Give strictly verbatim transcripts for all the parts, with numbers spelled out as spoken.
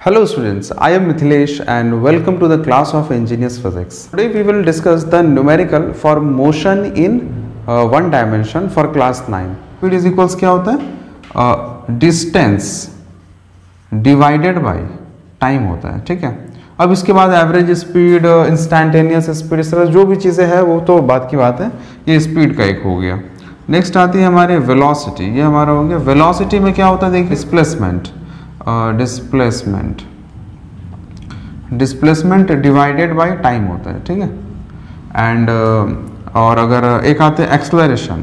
Hello students, I am Mithilesh and welcome to the class of Engineers Physics. Today we will discuss the numerical for motion in uh, one dimension for class nine. Speed is equals क्या होता है? uh, distance divided by time होता है, ठीक है। अब इसके बाद एवरेज स्पीड, इंस्टैंटेनियस स्पीड, इस तरह जो भी चीज़ें हैं वो तो बात की बात है। ये स्पीड का एक हो गया। नेक्स्ट आती है हमारे वेलोसिटी, ये हमारा हो गया। वेलोसिटी में क्या होता है देखिए, displacement displacement displacement divided by time होता है, ठीक है। एंड uh, और अगर एक आते हैं एक्सलरेशन,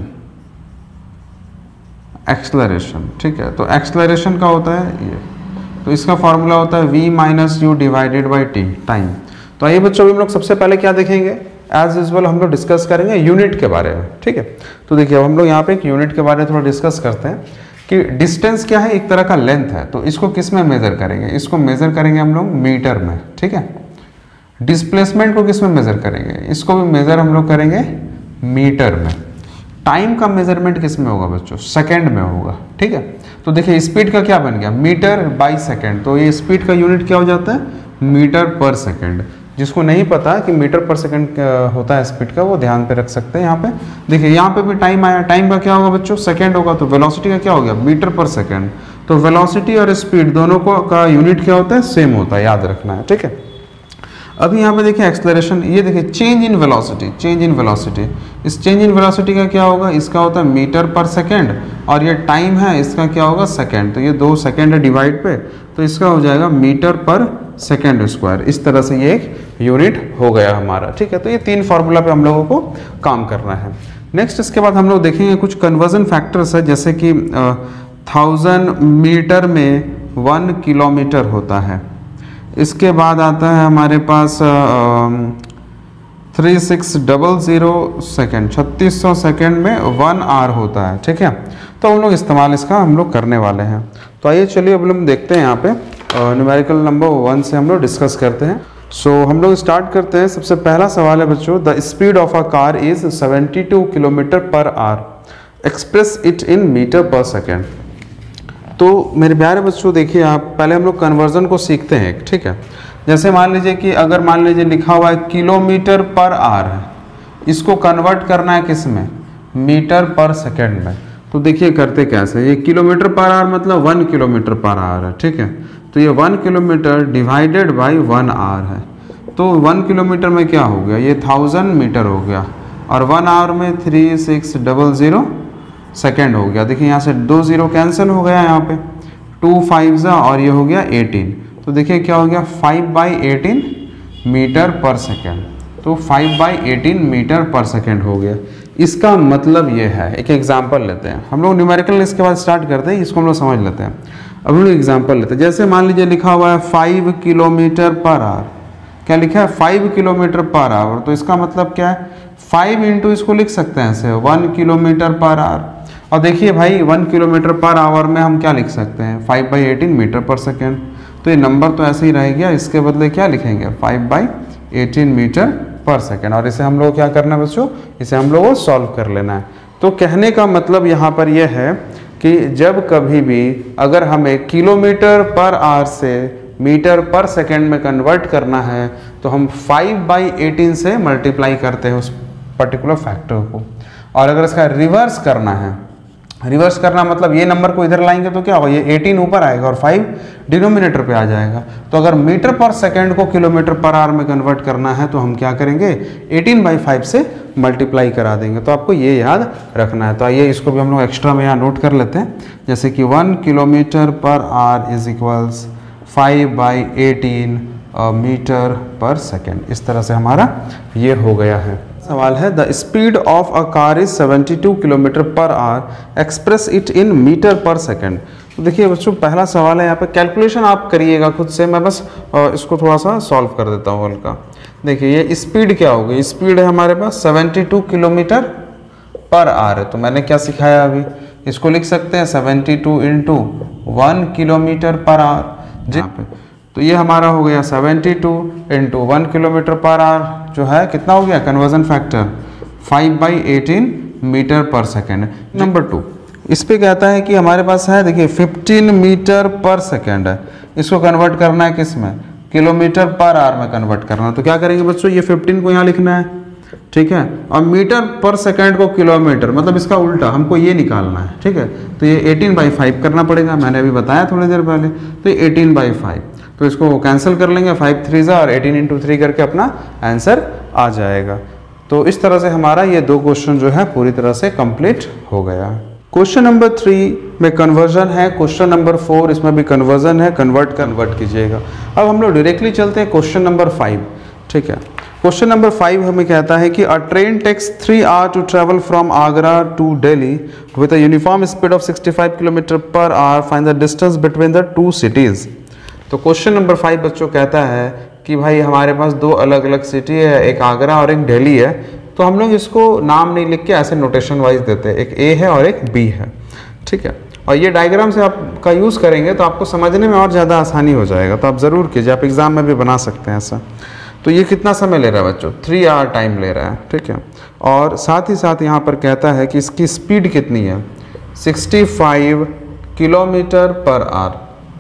एक्सलरेशन ठीक है। तो एक्सलरेशन का होता है ये, तो इसका फॉर्मूला होता है v minus u divided by t, time. तो आइए बच्चों, हम लोग सबसे पहले क्या देखेंगे, एज यूजुअल हम लोग डिस्कस करेंगे यूनिट के बारे में, ठीक है। तो देखिए अब हम लोग यहाँ पे एक यूनिट के बारे में थोड़ा डिस्कस करते हैं कि डिस्टेंस क्या है, एक तरह का लेंथ है। तो इसको किस में मेजर करेंगे, इसको मेजर करेंगे हम लोग मीटर में, ठीक है। डिस्प्लेसमेंट को किस में मेजर करेंगे, इसको भी मेजर हम लोग करेंगे मीटर में। टाइम का मेजरमेंट किस में होगा बच्चों, सेकंड में होगा, ठीक है। तो देखिए स्पीड का क्या बन गया, मीटर बाई सेकंड। तो ये स्पीड का यूनिट क्या हो जाता है, मीटर पर सेकंड। जिसको नहीं पता कि मीटर पर सेकंड होता है स्पीड का, वो ध्यान पे रख सकते हैं। यहाँ पे देखिए, यहाँ पे भी टाइम आया, टाइम का क्या होगा बच्चों, सेकंड होगा। तो वेलोसिटी का क्या हो गया, मीटर पर सेकंड। तो वेलोसिटी और स्पीड दोनों को का यूनिट क्या होता है, सेम होता है, याद रखना है, ठीक है। अभी यहाँ पे देखिए एक्सलरेशन, ये देखिए change in velocity, change in velocity. इस चेंज इन वेलोसिटी का क्या होगा, इसका होता है मीटर पर सेकंड, और ये टाइम है इसका क्या होगा, सेकंड। तो ये दो सेकंड है डिवाइड पे, तो इसका हो जाएगा मीटर पर सेकंड स्क्वायर। इस तरह से ये एक यूनिट हो गया हमारा, ठीक है। तो ये तीन फार्मूला पे हम लोगों को काम करना है। नेक्स्ट इसके बाद हम लोग देखेंगे कुछ कन्वर्जन फैक्टर्स है, जैसे कि थाउजेंड मीटर में वन किलोमीटर होता है। इसके बाद आता है हमारे पास three six double zero second, छत्तीस सौ सेकेंड में वन आवर होता है, ठीक है। तो हम लोग इस्तेमाल इसका हम लोग करने वाले हैं। तो आइए चलिए अब हम देखते हैं यहाँ पे न्यूमेरिकल नंबर वन से हम लोग डिस्कस करते हैं। सो so, हम लोग स्टार्ट करते हैं। सबसे पहला सवाल है बच्चों, the speed of a car is seventy two kilometre per hour, express it in metre per second. तो मेरे प्यारे बच्चों देखिए, आप पहले हम लोग कन्वर्जन को सीखते हैं, ठीक है। जैसे मान लीजिए कि अगर मान लीजिए लिखा हुआ है किलोमीटर पर आवर है, इसको कन्वर्ट करना है किस में, मीटर पर सेकेंड में। तो देखिए करते कैसे, ये किलोमीटर पर आवर मतलब वन किलोमीटर पर आवर है, ठीक है। तो ये one kilometre divided by one hour है। तो वन किलोमीटर में क्या हो गया, ये थाउजेंड मीटर हो गया, और वन आवर में three six double zero second हो गया। देखिए यहाँ से दो जीरो कैंसिल हो गया, यहाँ पे टू फाइव ज़ा और ये हो गया एटीन। तो देखिए क्या हो गया, five by eighteen metre per second. तो five by eighteen metre per second हो गया। इसका मतलब ये है, एक एग्जांपल लेते हैं हम लोग, न्यूमेरिकल इसके बाद स्टार्ट करते हैं, इसको हम लोग समझ लेते हैं। अब हम लोग एग्जांपल लेते हैं। जैसे मान लीजिए लिखा हुआ है फाइव किलोमीटर पर आवर, क्या लिखा है, फाइव किलोमीटर पर आवर। तो इसका मतलब क्या है, फाइव इंटू इसको लिख सकते हैं ऐसे, वन किलोमीटर पर आवर। और देखिए भाई वन किलोमीटर पर आवर में हम क्या लिख सकते हैं, five by eighteen metre per second. तो ये नंबर तो ऐसे ही रह गया, इसके बदले क्या लिखेंगे, five by eighteen metre per second. और इसे हम लोग क्या करना है बच्चों, इसे हम लोगों को सॉल्व कर लेना है। तो कहने का मतलब यहाँ पर यह है कि जब कभी भी अगर हमें किलोमीटर पर आवर से मीटर पर सेकेंड में कन्वर्ट करना है, तो हम फाइव बाई एटीन से मल्टीप्लाई करते हैं उस पर्टिकुलर फैक्टर को। और अगर इसका रिवर्स करना है, रिवर्स करना मतलब ये नंबर को इधर लाएंगे तो क्या होगा, ये एटीन ऊपर आएगा और फाइव डिनोमिनेटर पे आ जाएगा। तो अगर मीटर पर सेकंड को किलोमीटर पर आवर में कन्वर्ट करना है, तो हम क्या करेंगे, एटीन बाई फाइव से मल्टीप्लाई करा देंगे। तो आपको ये याद रखना है। तो आइए इसको भी हम लोग एक्स्ट्रा में यहाँ नोट कर लेते हैं। जैसे कि one kilometre per hour is equals five by eighteen metre per second. इस तरह से हमारा ये हो गया है। सवाल है, the speed of a car is seventy two kilometre per hour, express it in metre per second. तो देखिए बच्चों पहला सवाल है, यहाँ पे कैलकुलेशन आप करिएगा खुद से, मैं बस इसको थोड़ा सा सॉल्व कर देता हूँ हल्का। देखिए ये स्पीड क्या होगी, स्पीड है हमारे पास seventy two kilometre per hour है। तो मैंने क्या सिखाया अभी, इसको लिख सकते हैं seventy two into one kilometre per hour जी पे। तो ये हमारा हो गया seventy two into one kilometre per hour, जो है कितना हो गया conversion factor, five by eighteen metre per second. Number two, इस पे कहता है कि हमारे पास है देखिए फिफ्टीन मीटर पर सेकेंड है। इसको कन्वर्ट करना है किस में, किलोमीटर पर आवर में कन्वर्ट करना है। तो क्या करेंगे बच्चों, ये फिफ्टीन को यहाँ लिखना है, ठीक है, और मीटर पर सेकंड को किलोमीटर, मतलब इसका उल्टा हमको ये निकालना है, ठीक है। तो ये एटीन बाई फाइव करना पड़ेगा, मैंने अभी बताया थोड़ी देर पहले। तो ये एटीन बाई फाइव, तो इसको कैंसिल कर लेंगे, फाइव थ्री ज़ा और एटीन इंटू थ्री करके अपना आंसर आ जाएगा। तो इस तरह से हमारा ये दो क्वेश्चन जो है पूरी तरह से कंप्लीट हो गया। क्वेश्चन नंबर थ्री में कन्वर्जन है, क्वेश्चन नंबर फोर इसमें भी कन्वर्जन है, कन्वर्ट कन्वर्ट कीजिएगा। अब हम लोग डायरेक्टली चलते हैं क्वेश्चन नंबर फाइव, ठीक है। क्वेश्चन नंबर फाइव हमें कहता है कि a train takes three hour to travel from Agra to Delhi with a uniform speed of sixty five kilometre per hour, find the distance between the two cities. तो question number five बच्चों कहता है कि भाई हमारे पास दो अलग अलग सिटी है, एक आगरा और एक दिल्ली है। तो हम लोग इसको नाम नहीं लिख के ऐसे नोटेशन वाइज देते हैं, एक ए है और एक बी है, ठीक है। और ये डायग्राम से आपका यूज़ करेंगे तो आपको समझने में और ज़्यादा आसानी हो जाएगा, तो आप ज़रूर कीजिए, आप एग्ज़ाम में भी बना सकते हैं ऐसा। तो ये कितना समय ले रहा है बच्चों, थ्री आवर टाइम ले रहा है, ठीक है। और साथ ही साथ यहाँ पर कहता है कि इसकी स्पीड कितनी है, sixty five kilometre per hour.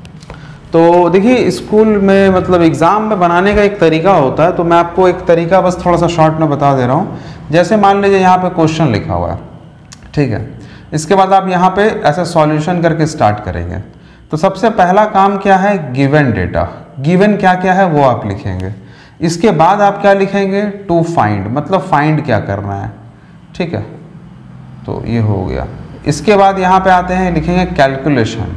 तो देखिए स्कूल में मतलब एग्ज़ाम में बनाने का एक तरीका होता है, तो मैं आपको एक तरीका बस थोड़ा सा शॉर्ट में बता दे रहा हूँ। जैसे मान लीजिए यहाँ पे क्वेश्चन लिखा हुआ है, ठीक है, इसके बाद आप यहाँ पे ऐसे सॉल्यूशन करके स्टार्ट करेंगे। तो सबसे पहला काम क्या है, गिवन डेटा, गिवन क्या क्या है वो आप लिखेंगे। इसके बाद आप क्या लिखेंगे, टू फाइंड, मतलब फाइंड क्या करना है, ठीक है। तो ये हो गया। इसके बाद यहाँ पे आते हैं, लिखेंगे कैलकुलेशन,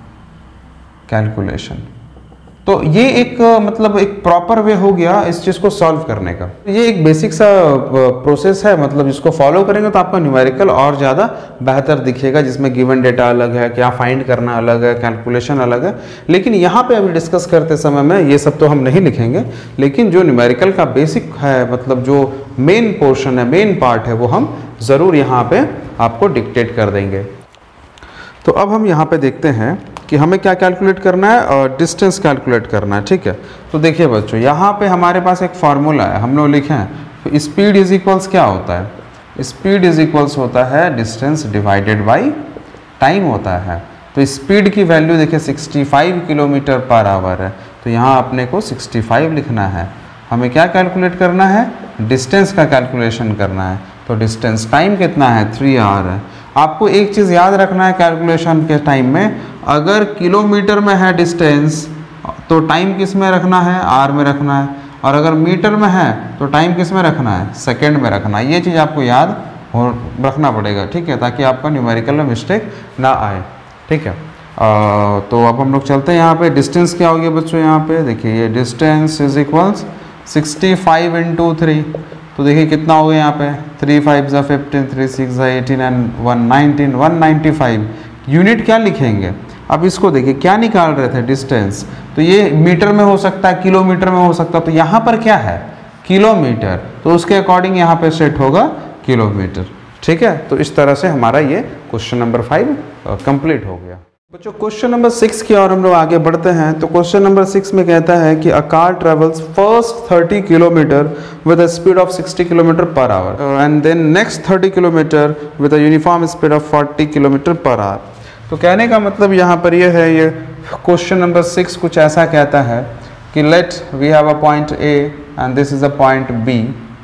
कैलकुलेशन। तो ये एक मतलब एक प्रॉपर वे हो गया इस चीज़ को सॉल्व करने का। ये एक बेसिक सा प्रोसेस है, मतलब इसको फॉलो करेंगे तो आपका न्यूमेरिकल और ज़्यादा बेहतर दिखेगा, जिसमें गिवन डेटा अलग है, क्या फाइंड करना अलग है, कैलकुलेशन अलग है। लेकिन यहाँ पे अभी डिस्कस करते समय में ये सब तो हम नहीं लिखेंगे, लेकिन जो न्यूमेरिकल का बेसिक है, मतलब जो मेन पोर्शन है, मेन पार्ट है, वो हम ज़रूर यहाँ पे आपको डिक्टेट कर देंगे। तो अब हम यहाँ पे देखते हैं कि हमें क्या कैलकुलेट करना है, और डिस्टेंस कैलकुलेट करना है, ठीक है। तो देखिए बच्चों, यहाँ पे हमारे पास एक फार्मूला है, हम लोग लिखे हैं, तो स्पीड इज इक्वल्स क्या होता है, स्पीड इज इक्वल्स होता है डिस्टेंस डिवाइडेड बाय टाइम होता है। तो स्पीड की वैल्यू देखिए sixty five kilometre per hour है, तो यहाँ अपने को सिक्सटी फाइव लिखना है। हमें क्या कैलकुलेट करना है, डिस्टेंस का कैलकुलेशन करना है। तो डिस्टेंस टाइम कितना है, थ्री आवर है। आपको एक चीज़ याद रखना है कैलकुलेशन के टाइम में, अगर किलोमीटर में है डिस्टेंस तो टाइम किस में रखना है, आर में रखना है, और अगर मीटर में है तो टाइम किस में रखना है, सेकंड में रखना है। ये चीज़ आपको याद हो रखना पड़ेगा, ठीक है, ताकि आपका न्यूमेरिकल में मिस्टेक ना आए, ठीक है। आ, तो अब हम लोग चलते हैं यहाँ पे, डिस्टेंस क्या हो गया बच्चों, यहाँ पे देखिए ये distance is equals sixty five into three. तो देखिए कितना हो गया यहाँ पे, थ्री फाइव ज़ा फिफ्टीन, थ्री सिक्स ज़ा eighteen and one nineteen, one ninety five. Unit क्या लिखेंगे, अब इसको देखिए क्या निकाल रहे थे, डिस्टेंस। तो ये मीटर में हो सकता है, किलोमीटर में हो सकता है, तो यहाँ पर क्या है, किलोमीटर, तो उसके अकॉर्डिंग यहाँ पे सेट होगा किलोमीटर, ठीक है। तो इस तरह से हमारा ये क्वेश्चन नंबर फाइव कंप्लीट हो गया। बच्चों क्वेश्चन नंबर सिक्स की और हम लोग आगे बढ़ते हैं। तो क्वेश्चन नंबर सिक्स में कहता है कि a car travels first thirty kilometre with a speed of sixty kilometre per hour and then next thirty kilometre with a uniform speed of forty kilometre per hour. तो कहने का मतलब यहाँ पर ये है, ये क्वेश्चन नंबर सिक्स कुछ ऐसा कहता है कि let we have a point A and this is a point B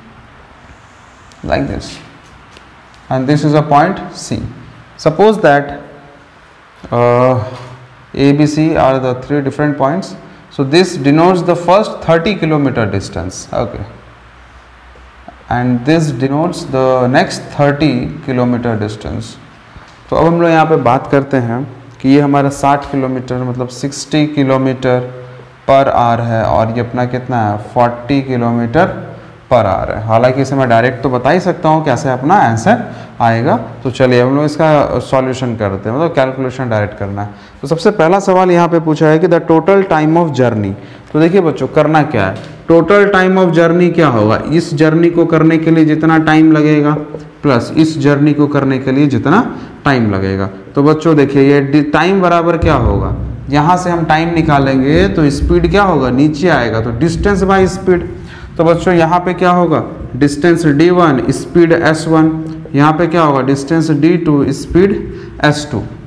like this and this is a point C. Suppose that Uh, A, B, C are the three different points. So this denotes the first thirty kilometer distance. Okay. And this denotes the next thirty kilometer distance. तो अब हम लोग यहाँ पे बात करते हैं कि ये हमारा साठ किलोमीटर मतलब साठ किलोमीटर पर आवर है, और ये अपना कितना है, चालीस किलोमीटर पर आवर है। हालांकि इसे मैं डायरेक्ट तो बता ही सकता हूँ कैसे अपना आंसर आएगा। तो चलिए हम लोग इसका सॉल्यूशन करते हैं, मतलब कैलकुलेशन डायरेक्ट करना है। तो सबसे पहला सवाल यहाँ पे पूछा है कि the total time of journey. तो देखिए बच्चों करना क्या है, टोटल टाइम ऑफ जर्नी क्या होगा, इस जर्नी को करने के लिए जितना टाइम लगेगा प्लस इस जर्नी को करने के लिए जितना टाइम लगेगा। तो बच्चों देखिए ये टाइम बराबर क्या होगा, यहाँ से हम टाइम निकालेंगे तो स्पीड क्या होगा, नीचे आएगा, तो डिस्टेंस बाय स्पीड। तो बच्चों यहाँ पे क्या होगा, distance D one, speed S one, यहाँ पे क्या होगा, distance D two, speed S two.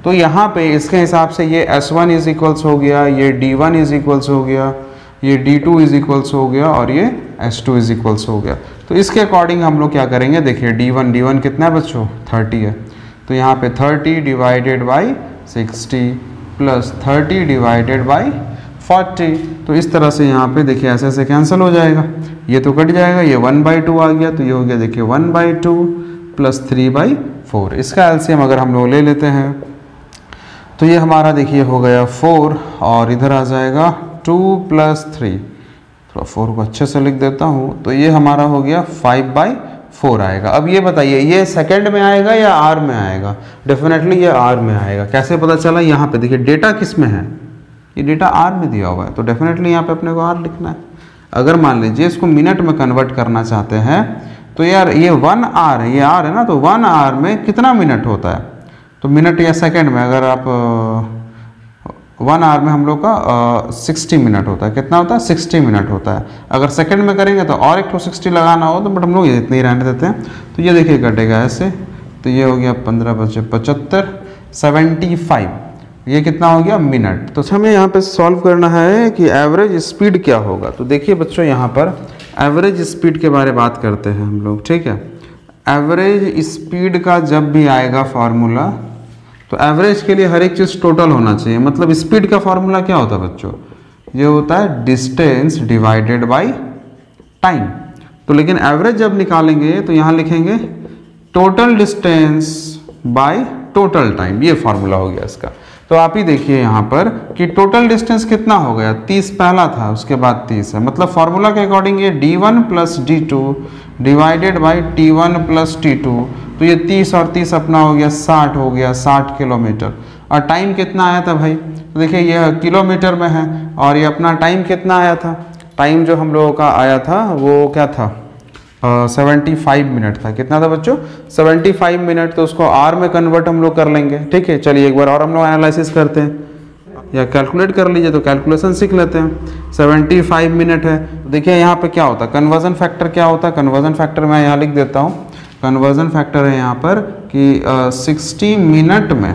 तो यहाँ पे इसके हिसाब से ये एस वन इज इक्वल्स हो गया, ये डी वन इज इक्वल्स हो गया, ये डी टू इज इक्वल्स हो गया और ये एस टू इज इक्वल्स हो गया। तो इसके अकॉर्डिंग हम लोग क्या करेंगे, देखिए डी वन डी वन कितना है बच्चों, थर्टी है, तो यहाँ पे thirty divided by sixty plus thirty divided by forty. तो इस तरह से यहाँ पे देखिए ऐसे ऐसे कैंसिल हो जाएगा, ये तो कट जाएगा, ये वन बाई टू आ गया, तो ये हो गया देखिए one by two plus three by four. इसका एलसीएम अगर हम लोग ले लेते हैं तो ये हमारा देखिए हो गया फोर और इधर आ जाएगा टू प्लस थ्री, थोड़ा फोर को अच्छे से लिख देता हूँ, तो ये हमारा हो गया फाइव बाई फोर आएगा। अब ये बताइए ये सेकंड में आएगा या आर में आएगा, डेफिनेटली ये आर में आएगा। कैसे पता चला, यहाँ पे देखिए डेटा किस में है, ये डेटा आर में दिया हुआ है, तो डेफिनेटली यहाँ पे अपने को आर लिखना है। अगर मान लीजिए इसको मिनट में कन्वर्ट करना चाहते हैं तो यार ये वन आर है, ये आर है ना, तो वन आर में कितना मिनट होता है, तो मिनट या सेकंड में अगर आप वन आवर में हम लोग का सिक्सटी मिनट होता है, कितना होता है सिक्सटी मिनट होता है। अगर सेकंड में करेंगे तो और एक तो सिक्सटी लगाना हो, तो बट हम लोग ये इतने ही रहने देते हैं। तो ये देखिए कटेगा ऐसे, तो ये हो गया पंद्रह बचे पचहत्तर, सेवेंटी फाइव, ये कितना हो गया मिनट। तो हमें यहाँ पे सॉल्व करना है कि एवरेज स्पीड क्या होगा। तो देखिए बच्चों यहाँ पर एवरेज स्पीड के बारे में बात करते हैं हम लोग, ठीक है। एवरेज स्पीड का जब भी आएगा फार्मूला, तो एवरेज के लिए हर एक चीज़ टोटल होना चाहिए। मतलब स्पीड का फार्मूला क्या होता है बच्चों, ये होता है डिस्टेंस डिवाइडेड बाय टाइम। तो लेकिन एवरेज जब निकालेंगे तो यहाँ लिखेंगे total distance by total time, ये फार्मूला हो गया इसका। तो आप ही देखिए यहाँ पर कि टोटल डिस्टेंस कितना हो गया, तीस पहला था, उसके बाद तीस है। मतलब फार्मूला के अकॉर्डिंग ये D one plus D two divided by T one plus T two, तो ये तीस और तीस अपना हो गया साठ हो गया, साठ किलोमीटर। और टाइम कितना आया था भाई, तो देखिए ये किलोमीटर में है, और ये अपना टाइम कितना आया था, टाइम जो हम लोगों का आया था वो क्या था, सेवेंटी फाइव मिनट था। कितना था बच्चों, सेवेंटी फाइव मिनट। तो उसको आर में कन्वर्ट हम लोग कर लेंगे, ठीक है। चलिए एक बार और हम लोग एनालिसिस करते हैं, या कैलकुलेट कर लीजिए, तो कैलकुलेशन सीख लेते हैं। सेवेंटी फाइव मिनट है, देखिए यहाँ पे क्या होता है, कन्वर्जन फैक्टर क्या होता है। कन्वर्जन फैक्टर मैं यहाँ लिख देता हूँ, कन्वर्जन फैक्टर है यहाँ पर कि सिक्सटी मिनट में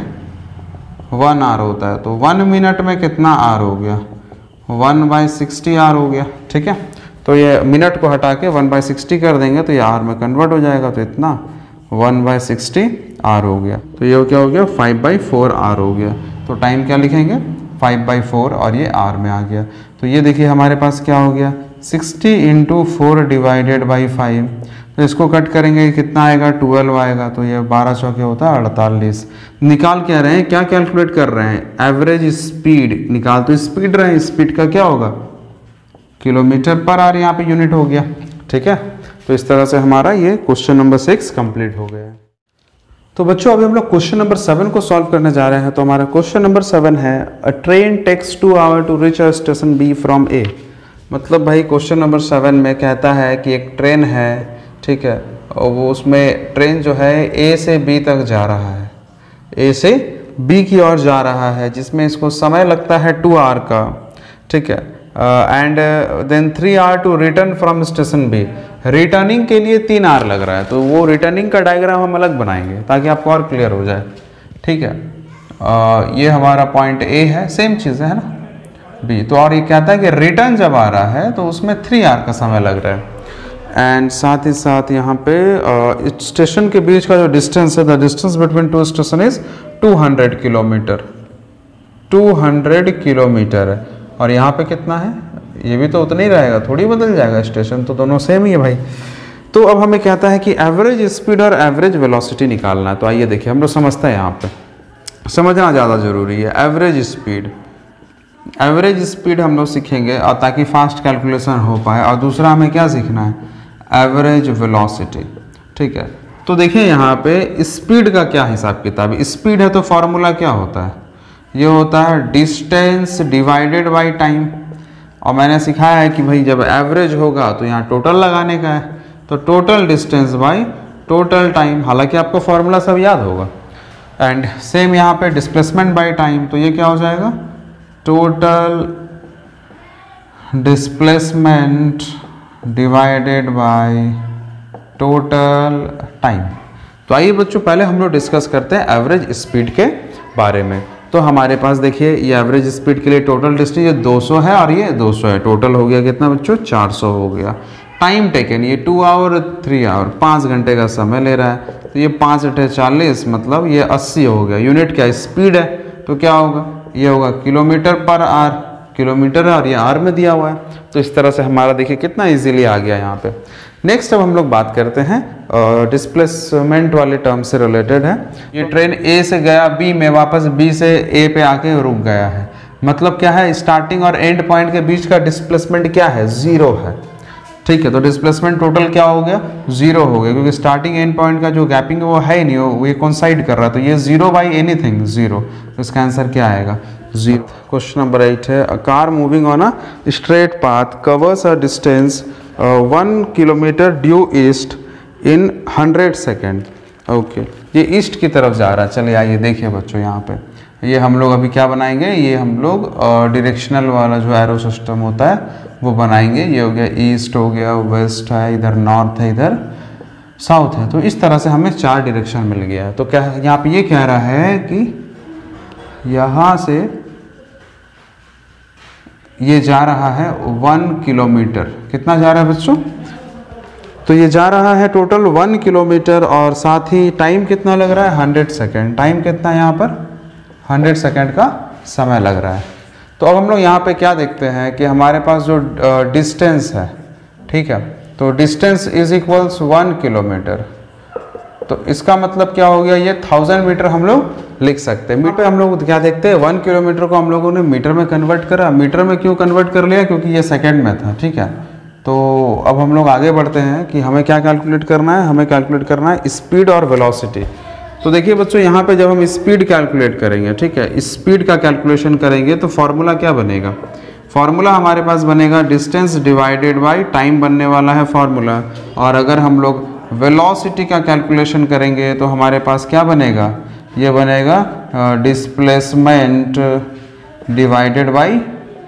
वन आर होता है, तो वन मिनट में कितना आर हो गया, वन बाई सिक्सटी आर हो गया, ठीक है। तो ये मिनट को हटा के वन बाई सिक्सटी कर देंगे तो ये आर में कन्वर्ट हो जाएगा, तो इतना वन बाई सिक्सटी आर हो गया। तो ये क्या हो गया, फाइव बाई फोर आर हो गया। तो टाइम क्या लिखेंगे, फाइव बाई फोर, और ये आर में आ गया। तो ये देखिए हमारे पास क्या हो गया, sixty into four divided by five. तो इसको कट करेंगे कितना आएगा, ट्वेल्व आएगा। तो ये बारह चौके होता है अड़तालीस। निकाल क्या रहे हैं, क्या कैलकुलेट कर रहे हैं, एवरेज स्पीड निकाल। तो स्पीड रहे हैं, स्पीड का क्या होगा, किलोमीटर पर आवर, यहाँ पे यूनिट हो गया, ठीक है। तो इस तरह से हमारा ये क्वेश्चन नंबर सिक्स कंप्लीट हो गया। तो बच्चों अभी हम लोग क्वेश्चन नंबर सेवन को सॉल्व करने जा रहे हैं। तो हमारा क्वेश्चन नंबर सेवन है, a train takes two hour to reach a station B from A. मतलब भाई क्वेश्चन नंबर सेवन में कहता है कि एक ट्रेन है, ठीक है, और वो उसमें ट्रेन जो है ए से बी तक जा रहा है, ए से बी की ओर जा रहा है, जिसमें इसको समय लगता है टू आवर का, ठीक है। And then three hour to return from station B. Returning के लिए तीन आवर लग रहा है, तो वो रिटर्निंग का डायग्राम हम अलग बनाएंगे ताकि आपको और क्लियर हो जाए, ठीक है। uh, ये हमारा पॉइंट ए है, सेम चीज़ है ना बी। तो और ये कहता है कि रिटर्न जब आ रहा है तो उसमें थ्री आवर का समय लग रहा है। एंड साथ ही साथ यहाँ पे स्टेशन uh, के बीच का जो डिस्टेंस है, the distance between two station is two hundred kilometre, two hundred kilometre है। और यहाँ पे कितना है, ये भी तो उतना ही रहेगा, थोड़ी बदल जाएगा, स्टेशन तो दोनों सेम ही है भाई। तो अब हमें कहता है कि एवरेज स्पीड और एवरेज वेलोसिटी निकालना है। तो आइए देखिए, हम लोग समझते हैं, यहाँ पे समझना ज़्यादा ज़रूरी है। एवरेज स्पीड, एवरेज स्पीड हम लोग सीखेंगे और ताकि फास्ट कैलकुलेशन हो पाए। और दूसरा हमें क्या सीखना है, एवरेज वेलोसिटी, ठीक है। तो देखिए यहाँ पे स्पीड का क्या हिसाब किताब है। स्पीड है तो फॉर्मूला क्या होता है, ये होता है डिस्टेंस डिवाइडेड बाय टाइम। और मैंने सिखाया है कि भाई जब एवरेज होगा तो यहाँ टोटल लगाने का है, तो total distance by total time. हालांकि आपको फॉर्मूला सब याद होगा। एंड सेम यहाँ पे डिस्प्लेसमेंट बाय टाइम, तो ये क्या हो जाएगा, total displacement divided by total time. तो आइए बच्चों पहले हम लोग डिस्कस करते हैं एवरेज स्पीड के बारे में। तो हमारे पास देखिए ये एवरेज स्पीड के लिए टोटल डिस्टेंस ये दो सौ है और ये दो सौ है, टोटल हो गया कितना बच्चों, चार सौ हो गया। टाइम टेकन ये टू आवर थ्री आवर पाँच घंटे का समय ले रहा है, तो ये पाँच अठे चालीस मतलब ये अस्सी हो गया। यूनिट क्या स्पीड है, तो क्या होगा, ये होगा किलोमीटर पर आवर, किलोमीटर और ये आर में दिया हुआ है। तो इस तरह से हमारा देखिए कितना इजीली आ गया यहाँ पे। नेक्स्ट अब हम लोग बात करते हैं डिस्प्लेसमेंट वाले टर्म से रिलेटेड है। ये ट्रेन ए से गया बी में, वापस बी से ए पे आके रुक गया है, मतलब क्या है, स्टार्टिंग और एंड पॉइंट के बीच का डिस्प्लेसमेंट क्या है, जीरो है। ठीक है, तो डिस्प्लेसमेंट टोटल क्या हो गया, जीरो हो गया, क्योंकि स्टार्टिंग एंड पॉइंट का जो गैपिंग है वो है ही नहीं, वो ये कोइंसाइड कर रहा है, तो ये जीरो बाई एनीथिंग जीरो, तो इसका आंसर क्या आएगा, जीरो। क्वेश्चन नंबर एट है, a car moving on a straight path covers a distance one kilometre due east in hundred second. Okay, ये ईस्ट की तरफ जा रहा है। चलिए आइए देखिए बच्चों, यहाँ पे ये हम लोग अभी क्या बनाएंगे, ये हम लोग डायरेक्शनल वाला जो एरो सिस्टम होता है वो बनाएंगे। ये हो गया ईस्ट, हो गया वेस्ट है, इधर नॉर्थ है, इधर साउथ है। तो इस तरह से हमें चार डायरेक्शन मिल गया है। तो क्या यहाँ पे ये कह रहा है कि यहाँ से ये जा रहा है वन किलोमीटर, कितना जा रहा है बच्चों, तो ये जा रहा है टोटल वन किलोमीटर और साथ ही टाइम कितना लग रहा है, हंड्रेड सेकेंड। टाइम कितना है यहाँ पर, हंड्रेड सेकेंड का समय लग रहा है। तो अब हम लोग यहाँ पे क्या देखते हैं कि हमारे पास जो डिस्टेंस है, ठीक है, तो distance is equals one kilometre, तो इसका मतलब क्या हो गया, ये थाउजेंड मीटर हम लोग लिख सकते हैं। मीटर हम लोग क्या देखते हैं, वन किलोमीटर को हम लोगों ने मीटर में कन्वर्ट करा। मीटर में क्यों कन्वर्ट कर लिया, क्योंकि ये सेकेंड में था, ठीक है। तो अब हम लोग आगे बढ़ते हैं कि हमें क्या कैलकुलेट करना है, हमें कैलकुलेट करना है स्पीड और वेलोसिटी। तो देखिए बच्चों, यहाँ पे जब हम स्पीड कैलकुलेट करेंगे, ठीक है, स्पीड का कैलकुलेशन करेंगे तो फॉर्मूला क्या बनेगा, फॉर्मूला हमारे पास बनेगा डिस्टेंस डिवाइडेड बाय टाइम बनने वाला है फॉर्मूला। और अगर हम लोग वेलोसिटी का कैलकुलेशन करेंगे तो हमारे पास क्या बनेगा, ये बनेगा डिस्प्लेसमेंट डिवाइडेड बाय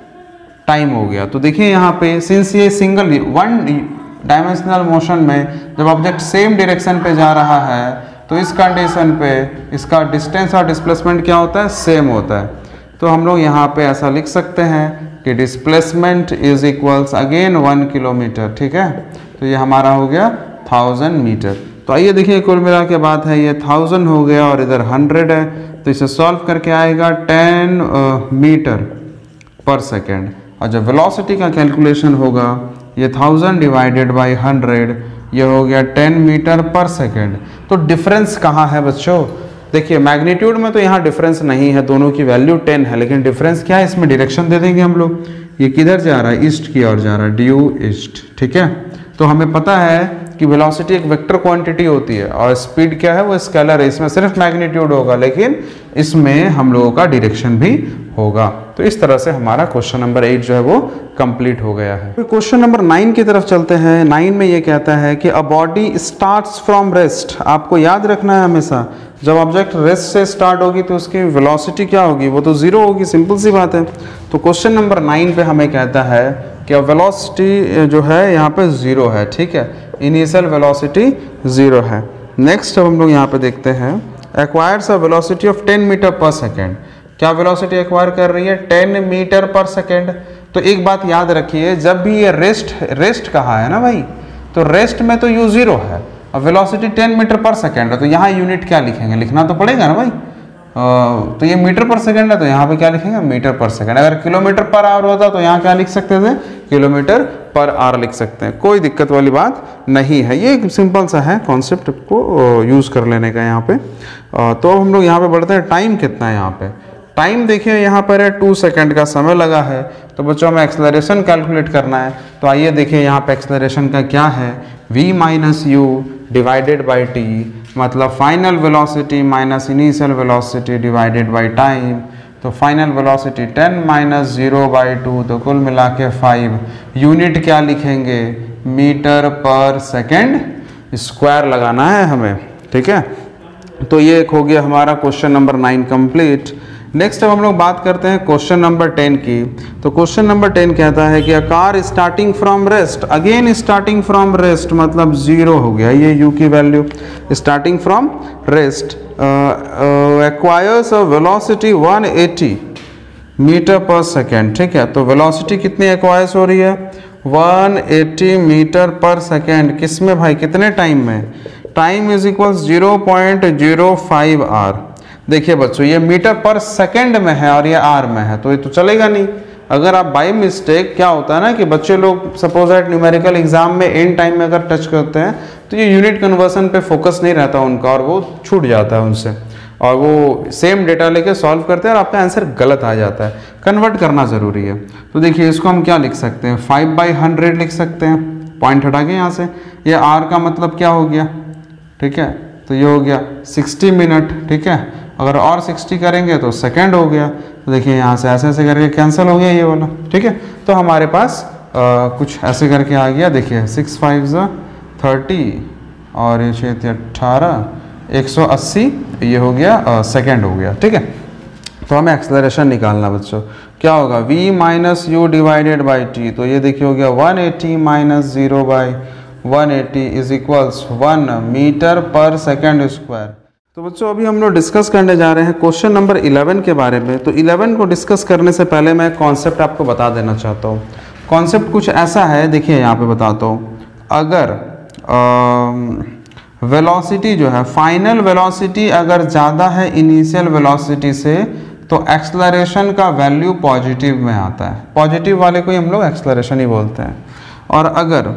टाइम हो गया। तो देखिए यहाँ पे सिंस ये सिंगल वन डायमेंशनल मोशन में जब ऑब्जेक्ट सेम डायरेक्शन पे जा रहा है तो इस कंडीशन पे इसका डिस्टेंस और डिस्प्लेसमेंट क्या होता है, सेम होता है। तो हम लोग यहाँ पे ऐसा लिख सकते हैं कि displacement is equals again one kilometre, ठीक है। तो ये हमारा हो गया थाउजेंड मीटर। तो आइए देखिए, कुल मिला के बात है ये थाउजेंड हो गया और इधर हंड्रेड है, तो इसे सॉल्व करके आएगा टेन मीटर पर सेकेंड। और जब वेलोसिटी का कैलकुलेशन होगा, ये थाउजेंड डिवाइडेड बाई हंड्रेड, ये हो गया टेन मीटर पर सेकेंड। तो डिफरेंस कहाँ है बच्चों, देखिए मैग्नीट्यूड में तो यहाँ डिफरेंस नहीं है, दोनों की वैल्यू टेन है, लेकिन डिफरेंस क्या है, इसमें डायरेक्शन दे देंगे हम लोग। ये किधर जा रहा है, ईस्ट की ओर जा रहा है, ड्यू ईस्ट, ठीक है। तो हमें पता है कि वेलोसिटी एक वेक्टर क्वांटिटी होती है और स्पीड क्या है, वो स्केलर है, इसमें सिर्फ मैग्नीट्यूड होगा, लेकिन इसमें हम लोगों का डायरेक्शन भी होगा। तो इस तरह से हमारा क्वेश्चन नंबर एट जो है वो कंप्लीट हो गया है। क्वेश्चन नंबर नाइन की तरफ चलते हैं। नाइन में ये कहता है कि a body starts from rest. आपको याद रखना है हमेशा, जब ऑब्जेक्ट रेस्ट से स्टार्ट होगी तो उसकी वेलोसिटी क्या होगी, वो तो जीरो होगी, सिंपल सी बात है। तो क्वेश्चन नंबर नाइन पे हमें कहता है कि वेलोसिटी जो है यहाँ पे जीरो है, ठीक है, इनिशियल वेलोसिटी जीरो है। नेक्स्ट अब हम लोग यहाँ पे देखते हैं, acquires a velocity of ten metre per second. क्या वेलोसिटी एक्वायर कर रही है, टेन मीटर पर सेकेंड। तो एक बात याद रखिए, जब भी ये रेस्ट रेस्ट कहा है ना भाई, तो रेस्ट में तो यू जीरो है और velocity ten metre per second है, तो यहाँ यूनिट क्या लिखेंगे, लिखना तो पड़ेगा ना भाई। तो ये मीटर पर सेकेंड है, तो यहाँ पे क्या लिखेंगे, मीटर पर सेकेंड। अगर किलोमीटर पर आवर होता तो यहाँ क्या लिख सकते थे, किलोमीटर पर आवर लिख सकते हैं, कोई दिक्कत वाली बात नहीं है। ये एक सिंपल सा है कॉन्सेप्ट को यूज़ कर लेने का यहाँ पे। तो हम लोग यहाँ पे बढ़ते हैं, टाइम कितना है यहाँ पे, टाइम देखिए यहाँ पर है टू सेकंड का समय लगा है। तो बच्चों हमें एक्सेलरेशन कैलकुलेट करना है, तो आइए देखिए यहाँ पे एक्सेलरेशन का क्या है, v minus u divided by t, मतलब final velocity minus initial velocity divided by time. तो final velocity ten minus zero by two, तो कुल मिला के फाइव। यूनिट क्या लिखेंगे, मीटर पर सेकेंड स्क्वायर लगाना है हमें, ठीक है। तो ये एक हो गया हमारा question number nine complete. Next अब हम लोग बात करते हैं क्वेश्चन नंबर टेन की। तो क्वेश्चन नंबर टेन कहता है कि a car starting from rest, again starting from rest मतलब जीरो हो गया ये u की वैल्यू, starting from rest acquires a velocity one eighty metre per second. ठीक है, तो वेलोसिटी कितनी एक्वायर्स हो रही है, one eighty metre per second. किस में भाई, कितने टाइम में, time is equal zero point zero five hour. देखिए बच्चों ये मीटर पर सेकेंड में है और ये आर में है, तो ये तो चलेगा नहीं। अगर आप बाई मिस्टेक, क्या होता है ना कि बच्चे लोग सपोज एट न्यूमेरिकल एग्जाम में एंड टाइम में अगर टच करते हैं तो ये यूनिट कन्वर्सन पे फोकस नहीं रहता उनका और वो छूट जाता है उनसे, और वो सेम डेटा लेके सॉल्व करते हैं और आपका आंसर गलत आ जाता है। कन्वर्ट करना ज़रूरी है। तो देखिए इसको हम क्या लिख सकते हैं, फाइव बाई हंड्रेड लिख सकते हैं, पॉइंट हटा के यहाँ से। ये आर का मतलब क्या हो गया, ठीक है, तो ये हो गया सिक्सटी मिनट। ठीक है, अगर और सिक्सटी करेंगे तो सेकेंड हो गया। तो देखिए यहाँ से ऐसे ऐसे करके कैंसिल हो गया ये वाला। ठीक है, तो हमारे पास आ, कुछ ऐसे करके आ गया। देखिए सिक्स फाइव ज़ा थर्टी और ये छः अट्ठारह, एक सौ अस्सी, ये हो गया सेकेंड हो गया। ठीक है, तो हमें एक्सेलरेशन निकालना बच्चों, क्या होगा v minus u divided by t. तो ये देखिए हो गया one eighty minus zero by one eighty is equals one metre per second square. तो बच्चों अभी हम लोग डिस्कस करने जा रहे हैं क्वेश्चन नंबर इलेवन के बारे में। तो इलेवन को डिस्कस करने से पहले मैं कॉन्सेप्ट आपको बता देना चाहता हूँ। कॉन्सेप्ट कुछ ऐसा है, देखिए यहाँ पे बताता हूँ। अगर वेलोसिटी जो है, फाइनल वेलोसिटी अगर ज़्यादा है इनिशियल वेलोसिटी से, तो एक्सेलरेशन का वैल्यू पॉजिटिव में आता है। पॉजिटिव वाले को ही हम लोग एक्सेलरेशन ही बोलते हैं। और अगर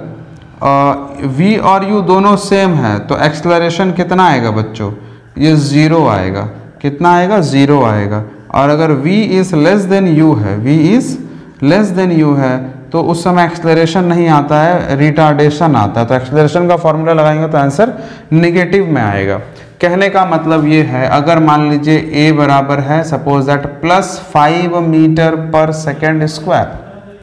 v और u दोनों सेम है तो एक्सेलरेशन कितना आएगा बच्चों, ये ज़ीरो आएगा। कितना आएगा, ज़ीरो आएगा। और अगर v is less than u है, v is less than u है, तो उस समय एक्सेलरेशन नहीं आता है, रिटार्डेशन आता है। तो एक्सेलरेशन का फॉर्मूला लगाएंगे तो आंसर नेगेटिव में आएगा। कहने का मतलब ये है, अगर मान लीजिए a बराबर है suppose that plus five metre per second square,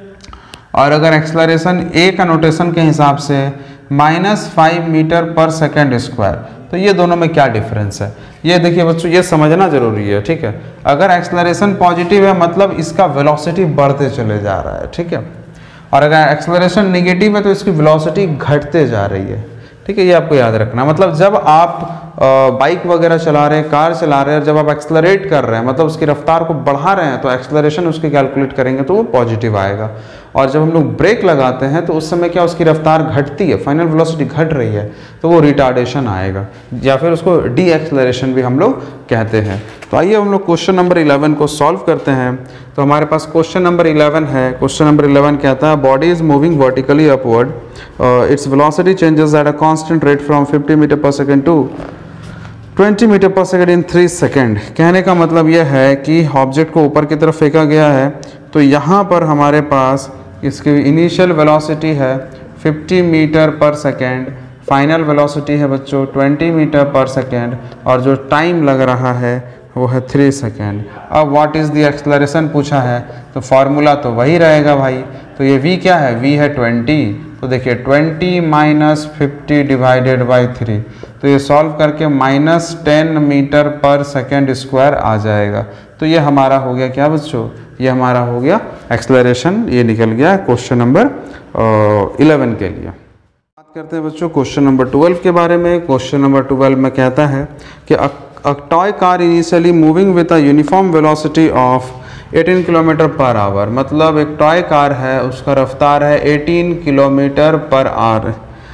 और अगर एक्सेलरेशन a का नोटेशन के हिसाब से minus five metre per second square, तो ये दोनों में क्या डिफरेंस है, ये देखिए बच्चों ये समझना जरूरी है। ठीक है, अगर एक्सेलरेशन पॉजिटिव है मतलब इसका वेलोसिटी बढ़ते चले जा रहा है। ठीक है, और अगर एक्सेलरेशन नेगेटिव है तो इसकी वेलोसिटी घटते जा रही है। ठीक है, ये आपको याद रखना। मतलब जब आप बाइक वगैरह चला रहे हैं, कार चला रहे हैं, जब आप एक्सेलरेट कर रहे हैं मतलब उसकी रफ्तार को बढ़ा रहे हैं, तो एक्सेलरेशन उसकी कैलकुलेट करेंगे तो वो पॉजिटिव आएगा। और जब हम लोग ब्रेक लगाते हैं तो उस समय क्या उसकी रफ्तार घटती है, फाइनल वेलोसिटी घट रही है, तो वो रिटार्डेशन आएगा, या फिर उसको डी एक्सेलरेशन भी हम लोग कहते हैं। तो आइए हम लोग क्वेश्चन नंबर इलेवन को सॉल्व करते हैं। तो हमारे पास क्वेश्चन नंबर इलेवन है। क्वेश्चन नंबर इलेवन कहता है body is moving vertically upward, its velocity changes at a constant rate from fifty metre per second to twenty metre per second in three second. कहने का मतलब यह है कि object को ऊपर की तरफ फेंका गया है, तो यहाँ पर हमारे पास इसकी इनिशियल वेलोसिटी है fifty metre per second, final velocity है बच्चों ट्वेंटी मीटर पर सेकेंड, और जो टाइम लग रहा है वो है थ्री सेकेंड। अब व्हाट इज़ द एक्सेलरेशन पूछा है, तो फार्मूला तो वही रहेगा भाई। तो ये v क्या है, v है ट्वेंटी, तो देखिए twenty minus fifty divided by three, तो ये सॉल्व करके minus ten metre per second square आ जाएगा। तो ये हमारा हो गया क्या बच्चों, ये हमारा हो गया एक्सेलरेशन, ये निकल गया क्वेश्चन नंबर इलेवन के लिए। बात करते हैं बच्चों क्वेश्चन नंबर ट्वेल्व के बारे में। क्वेश्चन नंबर ट्वेल्व में कहता है कि a toy car initially moving with a uniform velocity of eighteen kilometre per hour, मतलब एक टॉय कार है उसका रफ्तार है एटीन किलोमीटर पर आवर,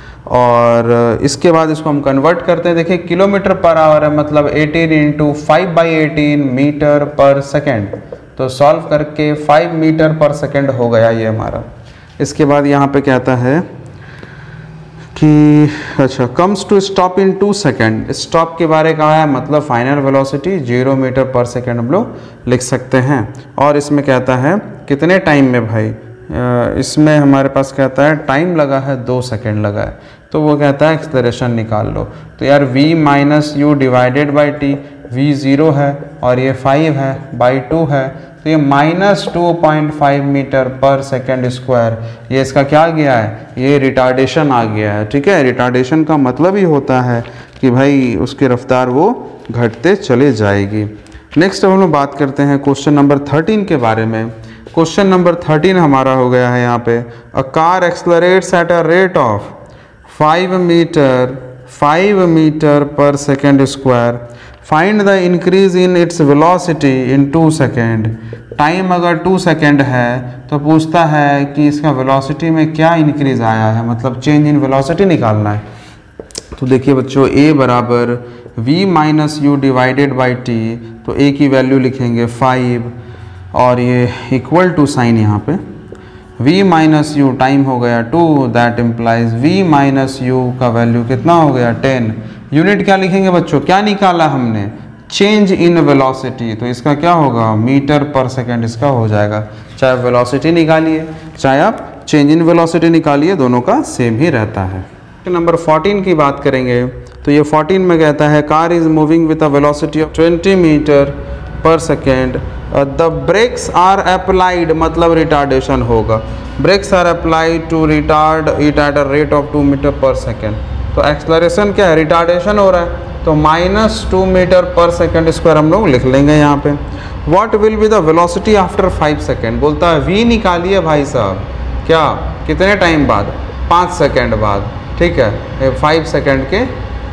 और इसके बाद इसको हम कन्वर्ट करते हैं। देखिए किलोमीटर पर आवर है मतलब eighteen into five by eighteen metre per second, तो सॉल्व करके फाइव मीटर पर सेकेंड हो गया ये हमारा। इसके बाद यहाँ पे कहता है कि अच्छा comes to stop in two second, stop के बारे कहा है मतलब final velocity zero metre per second हम लोग लिख सकते हैं। और इसमें कहता है कितने टाइम में भाई, इसमें हमारे पास कहता है टाइम लगा है दो सेकेंड लगा है, तो वो कहता है एक्सेलरेशन निकाल लो। तो यार v minus u divided by t, v zero है और ये फाइव है बाई टू है, तो ये minus two point five metre per second square, ये इसका क्या गया है, ये रिटार्डेशन आ गया है। ठीक है, रिटार्डेशन का मतलब ही होता है कि भाई उसकी रफ्तार वो घटते चले जाएगी। नेक्स्ट अब हम लोग बात करते हैं क्वेश्चन नंबर थर्टीन के बारे में। क्वेश्चन नंबर थर्टीन हमारा हो गया है यहाँ पे, a car accelerates at a rate of five metre five metre per second square, find the increase in its velocity in two second. Time अगर टू सेकेंड है तो पूछता है कि इसका वेलोसिटी में क्या इंक्रीज आया है, मतलब चेंज इन वेलोसिटी निकालना है। तो देखिए बच्चों, a बराबर v minus u divided by t, तो a की वैल्यू लिखेंगे फाइव और ये इक्वल टू साइन यहाँ पे v माइनस यू, टाइम हो गया two, that implies v minus u का वैल्यू कितना हो गया टेन। यूनिट क्या लिखेंगे बच्चों, क्या निकाला हमने, चेंज इन वेलोसिटी, तो इसका क्या होगा मीटर पर सेकेंड इसका हो जाएगा। चाहे वेलोसिटी निकालिए चाहे आप चेंज इन वेलोसिटी निकालिए, दोनों का सेम ही रहता है। नंबर फोर्टीन की बात करेंगे तो ये फोर्टीन में कहता है car is moving with a velocity of twenty metre per second, the brakes are applied, मतलब रिटार्डेशन होगा, brakes are applied to retard it at a rate of two metre per second. तो acceleration क्या है, retardation हो रहा है, तो minus two metre per second square हम लोग लिख लेंगे यहाँ पे। What will be the velocity after five second, बोलता है वी निकालिए भाई साहब, क्या कितने टाइम बाद, पाँच सेकेंड बाद, ठीक है, फाइव सेकेंड के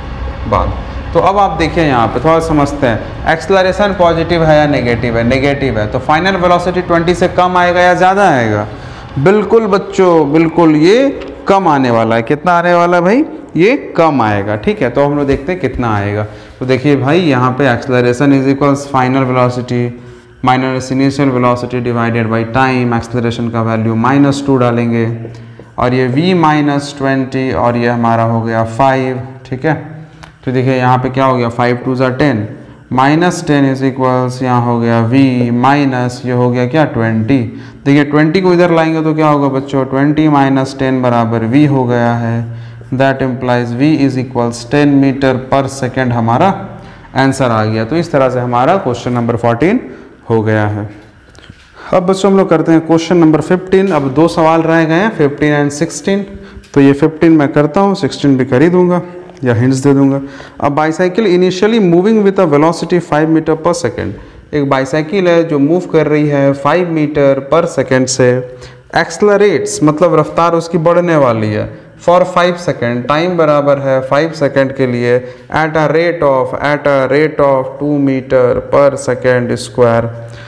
बाद। तो अब आप देखिए यहाँ पे थोड़ा समझते हैं, एक्सलरेशन पॉजिटिव है या नेगेटिव है, नेगेटिव है, तो फाइनल वेलोसिटी ट्वेंटी से कम आएगा या ज़्यादा आएगा, बिल्कुल बच्चों बिल्कुल ये कम आने वाला है। कितना आने वाला है भाई, ये कम आएगा, ठीक है। तो हम लोग देखते हैं कितना आएगा। तो देखिए भाई यहाँ पे acceleration is equals final velocity minus initial velocity divided by time, acceleration का वैल्यू माइनस टू डालेंगे और ये v माइनस ट्वेंटी और ये हमारा हो गया फाइव, ठीक है। तो देखिए यहाँ पे क्या हो गया, फाइव टू ज़ा ten, minus ten is equals यहाँ हो गया v माइनस ये हो गया क्या ट्वेंटी। देखिए ट्वेंटी को इधर लाएंगे तो क्या होगा बच्चों, ट्वेंटी माइनस टेन बराबर v हो गया है, that implies v is equals ten metre per second, हमारा आंसर आ गया। तो इस तरह से हमारा क्वेश्चन नंबर फोर्टीन हो गया है। अब बच्चों हम लोग करते हैं क्वेश्चन नंबर फिफ्टीन। अब दो सवाल रह गए हैं, फिफ्टीन एंड सिक्सटीन। तो ये फिफ्टीन मैं करता हूँ, सिक्सटीन भी कर ही दूंगा या हिंट्स दे दूंगा। अब bicycle initially moving with a velocity five metre per second, एक बाईसाइकिल है जो मूव कर रही है फाइव मीटर पर सेकेंड से, एक्सलरेट्स मतलब रफ्तार उसकी बढ़ने वाली है, फॉर फाइव सेकेंड, टाइम बराबर है फाइव सेकेंड के लिए, at a rate of at a rate of two metre per second square,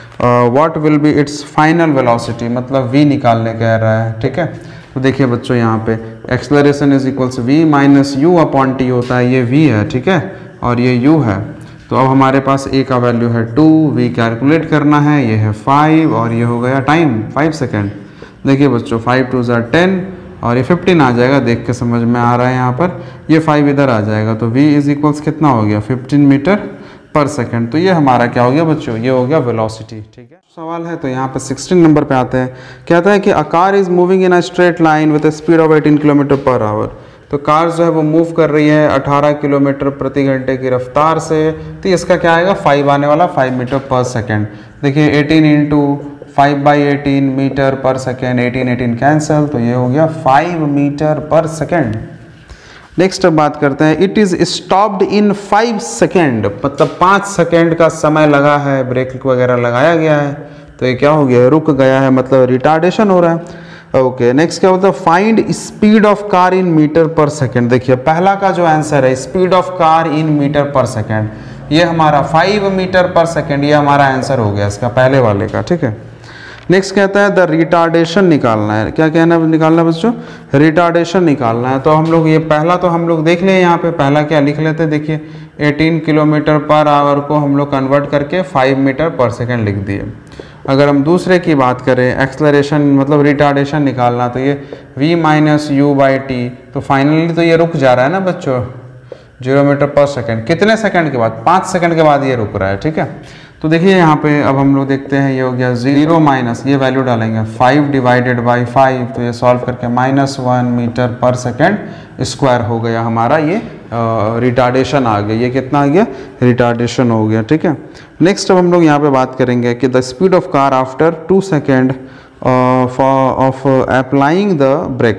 what will be its final velocity, मतलब v निकालने कह रहा है, ठीक है। तो देखिए बच्चों यहाँ पे acceleration is equals v minus u upon t होता है, ये v है, ठीक है, और ये u है। तो अब हमारे पास a का वैल्यू है टू, v कैलकुलेट करना है, ये है फाइव और ये हो गया टाइम फाइव सेकेंड। देखिए बच्चों फाइव टू ज़ा टेन और ये फिफ्टीन आ जाएगा, देख के समझ में आ रहा है यहाँ पर, ये फाइव इधर आ जाएगा, तो v इज इक्वल्स कितना हो गया फिफ्टीन मीटर पर सेकेंड। तो ये हमारा क्या हो गया बच्चों, ये हो गया वेलोसिटी, ठीक है। सवाल है तो यहाँ पे सिक्सटीन नंबर पे आते हैं, कहता है कि a car is moving in a straight line with a speed of eighteen kilometre per hour. तो कार जो है वो मूव कर रही है अठारह किलोमीटर प्रति घंटे की रफ्तार से, तो इसका क्या आएगा फाइव आने वाला, फाइव मीटर पर सेकेंड। देखिए eighteen into five by eighteen metre per second, eighteen eighteen cancel, तो ये हो गया five metre per second. Next अब बात करते हैं, it is stopped in five second, मतलब पाँच सेकेंड का समय लगा है, ब्रेक वगैरह लगाया गया है, तो ये क्या हो गया, रुक गया है, मतलब रिटार्डेशन हो रहा है। ओके, नेक्स्ट क्या होता है, find speed of car in metre per second. देखिए पहला का जो आंसर है speed of car in metre per second, ये हमारा फाइव मीटर पर सेकेंड, ये हमारा आंसर हो गया इसका पहले वाले का, ठीक है। नेक्स्ट कहता है द रिटार्डेशन निकालना है, क्या कहना है निकालना है बच्चों, रिटार्डेशन निकालना है। तो हम लोग ये पहला तो हम लोग देख लें, यहाँ पे पहला क्या लिख लेते हैं, देखिए एटीन किलोमीटर पर आवर को हम लोग कन्वर्ट करके फाइव मीटर पर सेकेंड लिख दिए। अगर हम दूसरे की बात करें एक्सलरेशन मतलब रिटार्डेशन निकालना, तो ये v minus u by t, तो फाइनली तो ये रुक जा रहा है ना बच्चों जीरो मीटर पर सेकेंड, कितने सेकंड के बाद, पाँच सेकंड के बाद ये रुक रहा है, ठीक है। तो देखिए यहाँ पे अब हम लोग देखते हैं, ये हो गया जीरो माइनस ये वैल्यू डालेंगे फाइव डिवाइडेड बाई फाइव, तो ये सॉल्व करके minus one metre per second square हो गया हमारा, ये रिटार्डेशन आ गया, ये कितना आ गया, रिटार्डेशन हो गया, ठीक है। नेक्स्ट अब हम लोग यहाँ पे बात करेंगे कि the speed of car after two second of applying the brakes.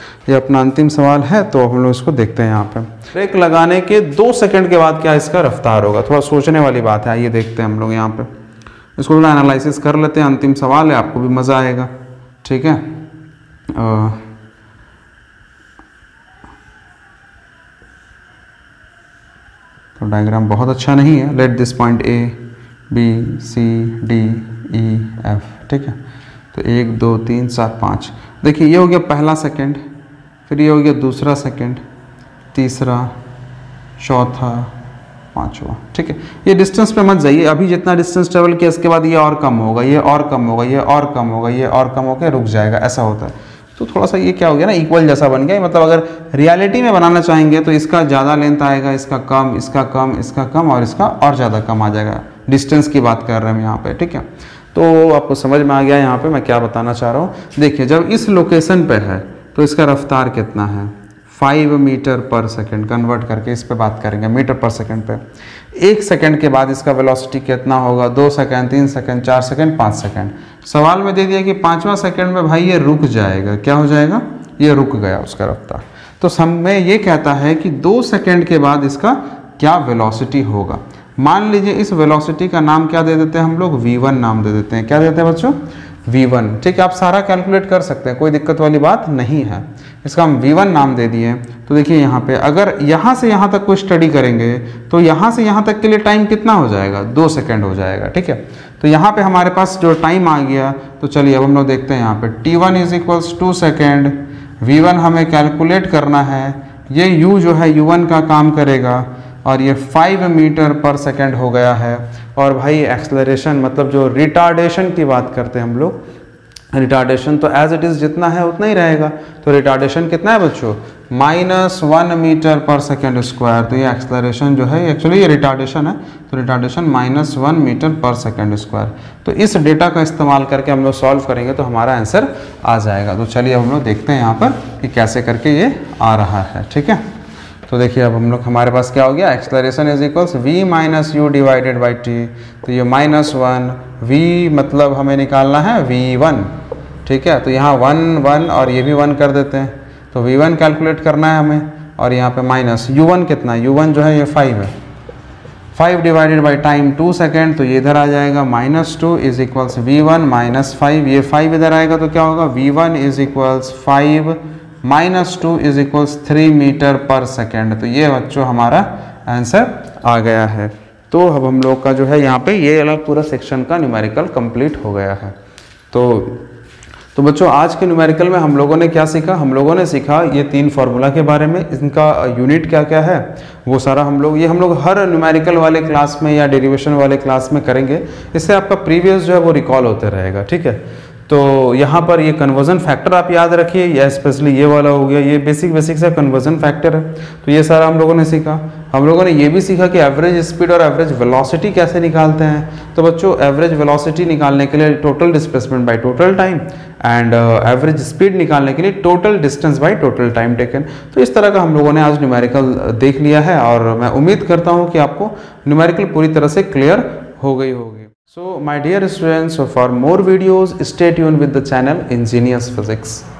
ये अपना अंतिम सवाल है, तो हम लोग इसको देखते हैं यहाँ पे। ब्रेक लगाने के दो सेकंड के बाद क्या इसका रफ्तार होगा, थोड़ा सोचने वाली बात है। आइए देखते हैं हम लोग यहाँ पे, इसको थोड़ा एनालिसिस कर लेते हैं। अंतिम सवाल है, आपको भी मज़ा आएगा, ठीक है। आ, तो डायग्राम बहुत अच्छा नहीं है। Let this point A B C D E F, ठीक है। तो एक दो तीन चार पाँच, देखिए ये हो गया पहला सेकंड, फिर ये हो गया दूसरा सेकंड, तीसरा, चौथा, पांचवा, ठीक है। ये डिस्टेंस पे मत जाइए, अभी जितना डिस्टेंस ट्रेवल किया इसके बाद ये और कम होगा, ये और कम होगा, ये और कम होगा, ये और कम होकर रुक जाएगा, ऐसा होता है। तो थोड़ा सा ये क्या हो गया ना, इक्वल जैसा बन गया। मतलब अगर रियलिटी में बनाना चाहेंगे तो इसका ज़्यादा लेंथ आएगा, इसका कम, इसका कम, इसका कम और इसका और ज़्यादा कम आ जाएगा। डिस्टेंस की बात कर रहे हैं हम यहाँ पे, ठीक है। तो आपको समझ में आ गया यहाँ पे मैं क्या बताना चाह रहा हूँ। देखिए जब इस लोकेशन पे है तो इसका रफ्तार कितना है, five metre per second. Convert करके इस पे बात करेंगे मीटर पर सेकंड पे। एक सेकंड के बाद इसका वेलोसिटी कितना होगा, दो सेकंड, तीन सेकंड, चार सेकंड, पाँच सेकंड। सवाल में दे दिया कि पाँचवा सेकंड में भाई ये रुक जाएगा। क्या हो जाएगा, ये रुक गया उसका रफ्तार। तो समय ये कहता है कि दो सेकंड के बाद इसका क्या वेलोसिटी होगा। मान लीजिए इस वेलोसिटी का नाम क्या दे देते हैं हम लोग, वी वन नाम दे देते हैं। क्या देते हैं बच्चों, वी वन, ठीक है। आप सारा कैलकुलेट कर सकते हैं, कोई दिक्कत वाली बात नहीं है। इसका हम वी वन नाम दे दिए। तो देखिए यहाँ पे अगर यहाँ से यहाँ तक कोई स्टडी करेंगे तो यहाँ से यहाँ तक के लिए टाइम कितना हो जाएगा, दो सेकंड हो जाएगा, ठीक है। तो यहाँ पे हमारे पास जो टाइम आ गया, तो चलिए अब हम लोग देखते हैं यहाँ पे t one is equals two second, v one हमें कैलकुलेट करना है। ये यू जो है यू वन का काम करेगा और ये फाइव मीटर पर सेकेंड हो गया है। और भाई एक्सेलरेशन मतलब जो रिटार्डेशन की बात करते हैं हम लोग, रिटार्डेशन तो एज इट इज़ जितना है उतना ही रहेगा। तो रिटार्डेशन कितना है बच्चों, minus one metre per second square. तो ये एक्सेलरेशन जो है एक्चुअली ये रिटार्डेशन है, तो retardation minus one metre per second square. तो इस डेटा का इस्तेमाल करके हम लोग सॉल्व करेंगे तो हमारा आंसर आ जाएगा। तो चलिए अब हम लोग देखते हैं यहाँ पर कि कैसे करके ये आ रहा है, ठीक है। तो देखिए अब हम लोग हमारे पास क्या हो गया, acceleration is equals v minus u divided by t. तो ये माइनस वन, वी मतलब हमें निकालना है वी वन, ठीक है। तो यहाँ वन वन और ये भी वन कर देते हैं। तो वी वन कैलकुलेट करना है हमें और यहाँ पे माइनस यू वन कितना, यू वन जो है ये फाइव है, five divided by time two second. तो ये इधर आ जाएगा minus two is equals v one minus five. ये फाइव इधर आएगा तो क्या होगा, v one is equals five minus two is equals three meter per second. तो ये बच्चों हमारा आंसर आ गया है। तो अब हम लोग का जो है यहाँ पे ये अलग पूरा सेक्शन का न्यूमेरिकल कंप्लीट हो गया है। तो तो बच्चों आज के न्यूमेरिकल में हम लोगों ने क्या सीखा, हम लोगों ने सीखा ये तीन फार्मूला के बारे में, इनका यूनिट क्या क्या है वो सारा हम लोग ये हम लोग हर न्यूमेरिकल वाले क्लास में या डेरिवेशन वाले क्लास में करेंगे। इससे आपका प्रीवियस जो है वो रिकॉल होते रहेगा, ठीक है। तो यहाँ पर ये कन्वर्जन फैक्टर आप याद रखिए, या स्पेशली ये वाला हो गया, ये बेसिक बेसिक सा कन्वर्जन फैक्टर है। तो ये सारा हम लोगों ने सीखा। हम लोगों ने ये भी सीखा कि एवरेज स्पीड और एवरेज वेलोसिटी कैसे निकालते हैं। तो बच्चों एवरेज वेलोसिटी निकालने के लिए total displacement by total time and average speed निकालने के लिए total distance by total time taken. तो इस तरह का हम लोगों ने आज न्यूमेरिकल देख लिया है और मैं उम्मीद करता हूँ कि आपको न्यूमेरिकल पूरी तरह से क्लियर हो गई होगी। So my dear students, so for more videos, stay tuned with the channel Ingenious Physics.